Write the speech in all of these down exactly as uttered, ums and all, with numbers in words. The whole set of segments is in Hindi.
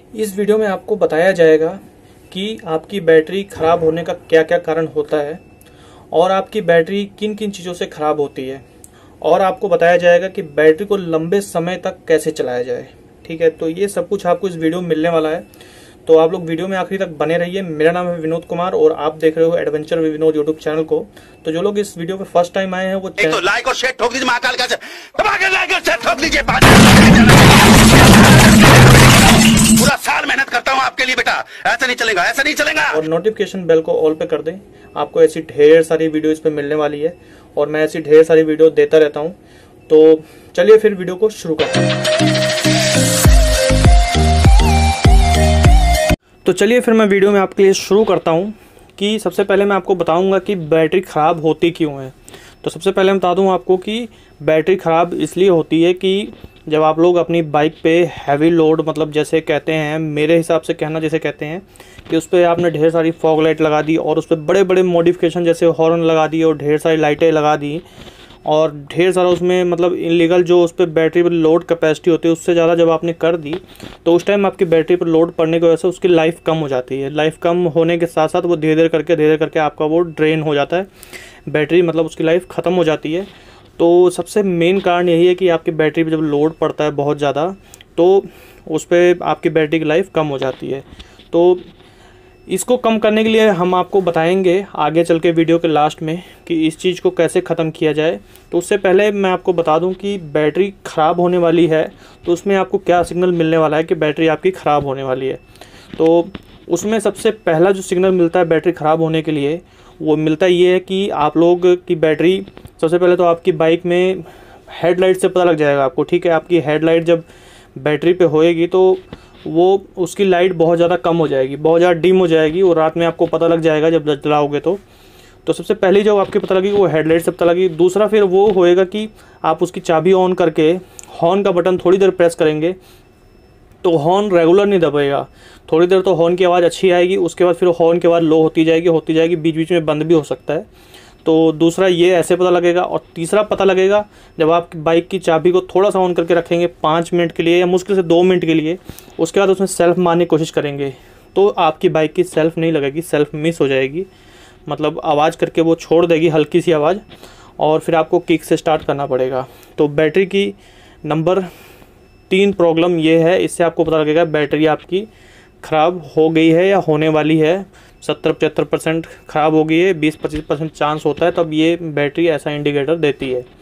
इस वीडियो में आपको बताया जाएगा कि आपकी बैटरी खराब होने का क्या क्या कारण होता है और आपकी बैटरी किन किन चीज़ों से खराब होती है, और आपको बताया जाएगा कि बैटरी को लंबे समय तक कैसे चलाया जाए। ठीक है, तो ये सब कुछ आपको इस वीडियो में मिलने वाला है, तो आप लोग वीडियो में आखिरी तक बने रहिए। मेरा नाम है विनोद कुमार और आप देख रहे हो adventure with Vinod YouTube channel को। तो जो लोग इस वीडियो पे फर्स्ट टाइम आए हैं वो एक तो लाइक और शेयर ठोक दीजिए, महाकाल का लाइक और शेयर ठोक दीजिए। पूरा साल मेहनत करता हूँ आपके लिए बेटा, ऐसा नहीं चलेगा, ऐसा नहीं चलेगा। और नोटिफिकेशन बेल को ऑल पे कर दें, आपको ऐसी ढेर सारी वीडियो इस पे मिलने वाली है और मैं ऐसी ढेर सारी वीडियो देता रहता हूँ। तो चलिए फिर वीडियो को शुरू करते हैं। तो चलिए फिर मैं वीडियो में आपके लिए शुरू करता हूँ कि सबसे पहले मैं आपको बताऊंगा कि बैटरी ख़राब होती क्यों है। तो सबसे पहले मैं बता दूं आपको कि बैटरी ख़राब इसलिए होती है कि जब आप लोग अपनी बाइक पे हैवी लोड, मतलब जैसे कहते हैं, मेरे हिसाब से कहना जैसे कहते हैं कि उस पर आपने ढेर सारी फॉग लाइट लगा दी और उस पर बड़े बड़े मॉडिफिकेशन जैसे हॉर्न लगा दी और ढेर सारी लाइटें लगा दी और ढेर सारा उसमें मतलब इलीगल जो उस पर बैटरी पर लोड कैपेसिटी होती है उससे ज़्यादा जब आपने कर दी तो उस टाइम आपकी बैटरी पर लोड पड़ने की वजह से उसकी लाइफ कम हो जाती है। लाइफ कम होने के साथ साथ वो धीरे धीरे करके धीरे धीरे करके आपका वो ड्रेन हो जाता है, बैटरी मतलब उसकी लाइफ ख़त्म हो जाती है। तो सबसे मेन कारण यही है कि आपकी बैटरी पर जब लोड पड़ता है बहुत ज़्यादा तो उस पर आपकी बैटरी की लाइफ कम हो जाती है। तो इसको कम करने के लिए हम आपको बताएंगे आगे चल के वीडियो के लास्ट में कि इस चीज़ को कैसे ख़त्म किया जाए। तो उससे पहले मैं आपको बता दूं कि बैटरी ख़राब होने वाली है तो उसमें आपको क्या सिग्नल मिलने वाला है कि बैटरी आपकी ख़राब होने वाली है। तो उसमें सबसे पहला जो सिग्नल मिलता है बैटरी ख़राब होने के लिए वो मिलता ये है कि आप लोग की बैटरी, सबसे पहले तो आपकी बाइक में हेडलाइट से पता लग जाएगा आपको। ठीक है, आपकी हेडलाइट जब बैटरी पे होएगी तो वो उसकी लाइट बहुत ज़्यादा कम हो जाएगी, बहुत ज़्यादा डिम हो जाएगी और रात में आपको पता लग जाएगा जब जलाओगे तो तो सबसे पहले जब आपकी पता लगी वो हेडलाइट से पता लगी। दूसरा फिर वो होएगा कि आप उसकी चाबी ऑन करके हॉर्न का बटन थोड़ी देर प्रेस करेंगे तो हॉर्न रेगुलर नहीं दबेगा, थोड़ी देर तो हॉर्न की आवाज़ अच्छी आएगी, उसके बाद फिर हॉर्न की आवाज़ लो होती जाएगी होती जाएगी बीच बीच में बंद भी हो सकता है। तो दूसरा ये ऐसे पता लगेगा। और तीसरा पता लगेगा जब आप बाइक की चाबी को थोड़ा सा ऑन करके रखेंगे पाँच मिनट के लिए या मुश्किल से दो मिनट के लिए, उसके बाद उसमें सेल्फ मारने की कोशिश करेंगे तो आपकी बाइक की सेल्फ नहीं लगेगी, सेल्फ मिस हो जाएगी, मतलब आवाज़ करके वो छोड़ देगी हल्की सी आवाज़ और फिर आपको किक से स्टार्ट करना पड़ेगा। तो बैटरी की नंबर तीन प्रॉब्लम ये है, इससे आपको पता लगेगा बैटरी आपकी ख़राब हो गई है या होने वाली है। सत्तर पचहत्तर परसेंट ख़राब हो गई है, बीस पच्चीस परसेंट चांस होता है, तब ये बैटरी ऐसा इंडिकेटर देती है।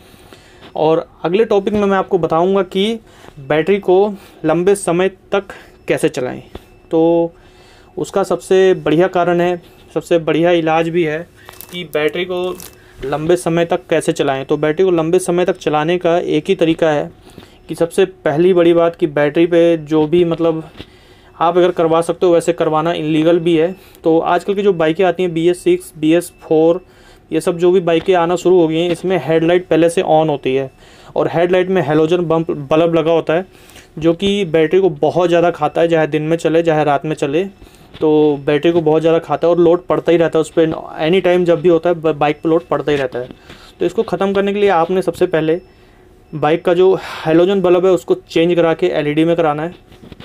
और अगले टॉपिक में मैं आपको बताऊंगा कि बैटरी को लंबे समय तक कैसे चलाएं। तो उसका सबसे बढ़िया कारण है, सबसे बढ़िया इलाज भी है कि बैटरी को लंबे समय तक कैसे चलाएं। तो बैटरी को लंबे समय तक चलाने का एक ही तरीका है कि सबसे पहली बड़ी बात कि बैटरी पे जो भी मतलब आप अगर करवा सकते हो, वैसे करवाना इलीगल भी है। तो आजकल की जो बाइकें आती हैं B S six B S four ये सब जो भी बाइकें आना शुरू हो गई हैं इसमें हेडलाइट पहले से ऑन होती है और हेडलाइट में हेलोजन बम्प बल्ब लगा होता है जो कि बैटरी को बहुत ज़्यादा खाता है, चाहे दिन में चले चाहे रात में चले। तो बैटरी को बहुत ज़्यादा खाता है और लोड पड़ता ही रहता है उस पर, एनी टाइम जब भी होता है बाइक पर लोड पड़ता ही रहता है। तो इसको ख़त्म करने के लिए आपने सबसे पहले बाइक का जो हेलोजन बल्ब है उसको चेंज करा के एल ई डी में कराना है।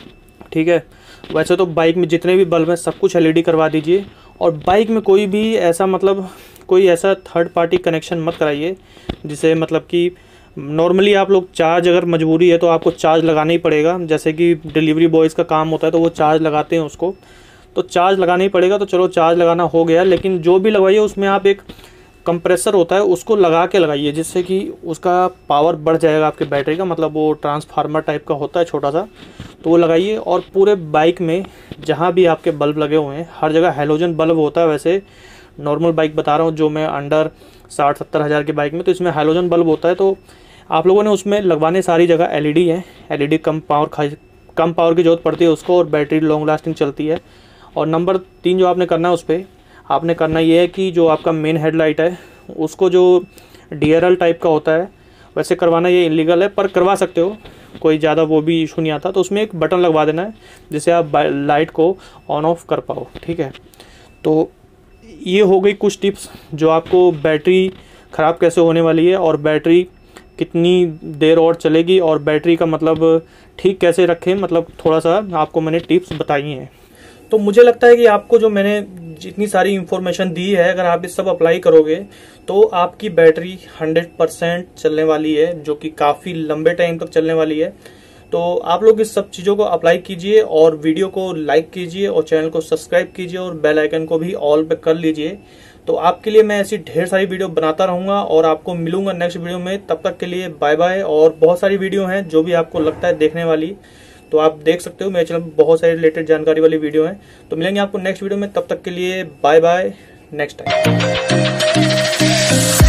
ठीक है, वैसे तो बाइक में जितने भी बल्ब हैं सब कुछ एल ई डी करवा दीजिए और बाइक में कोई भी ऐसा मतलब कोई ऐसा थर्ड पार्टी कनेक्शन मत कराइए जिसे मतलब कि नॉर्मली आप लोग चार्ज, अगर मजबूरी है तो आपको चार्ज लगाना ही पड़ेगा, जैसे कि डिलीवरी बॉयज़ का काम होता है तो वो चार्ज लगाते हैं उसको, तो चार्ज लगाना ही पड़ेगा। तो चलो चार्ज लगाना हो गया, लेकिन जो भी लगवाइए उसमें आप एक कंप्रेसर होता है उसको लगा के लगाइए जिससे कि उसका पावर बढ़ जाएगा आपकी बैटरी का, मतलब वो ट्रांसफार्मर टाइप का होता है छोटा सा, तो वो लगाइए। और पूरे बाइक में जहाँ भी आपके बल्ब लगे हुए हैं हर जगह हेलोजन बल्ब होता है। वैसे नॉर्मल बाइक बता रहा हूँ जो मैं अंडर साठ सत्तर हज़ार की बाइक में, तो इसमें हेलोजन बल्ब होता है। तो आप लोगों ने उसमें लगवाने सारी जगह एल ई डी है, एल ई डी कम पावर खा कम पावर की जरूरत पड़ती है उसको और बैटरी लॉन्ग लास्टिंग चलती है। और नंबर तीन जो आपने करना है उस पर आपने करना ये है कि जो आपका मेन हेडलाइट है उसको जो डी आर एल टाइप का होता है, वैसे करवाना ये इलीगल है पर करवा सकते हो, कोई ज़्यादा वो भी इशू नहीं आता। तो उसमें एक बटन लगवा देना है जिससे आप लाइट को ऑन ऑफ कर पाओ। ठीक है, तो ये हो गई कुछ टिप्स जो आपको बैटरी ख़राब कैसे होने वाली है और बैटरी कितनी देर और चलेगी और बैटरी का मतलब ठीक कैसे रखें, मतलब थोड़ा सा आपको मैंने टिप्स बताई हैं। तो मुझे लगता है कि आपको जो मैंने जितनी सारी इन्फॉर्मेशन दी है, अगर आप इस सब अप्लाई करोगे तो आपकी बैटरी हंड्रेड परसेंट चलने वाली है, जो कि काफ़ी लंबे टाइम तक चलने वाली है। तो आप लोग इस सब चीज़ों को अप्लाई कीजिए और वीडियो को लाइक कीजिए और चैनल को सब्सक्राइब कीजिए और बेल आइकन को भी ऑल पे कर लीजिए। तो आपके लिए मैं ऐसी ढेर सारी वीडियो बनाता रहूँगा और आपको मिलूंगा नेक्स्ट वीडियो में। तब तक के लिए बाय बाय। और बहुत सारी वीडियो हैं जो भी आपको लगता है देखने वाली, तो आप देख सकते हो। मेरे चैनल पर बहुत सारी रिलेटेड जानकारी वाली वीडियो हैं। तो मिलेंगे आपको नेक्स्ट वीडियो में, तब तक के लिए बाय बाय, नेक्स्ट टाइम।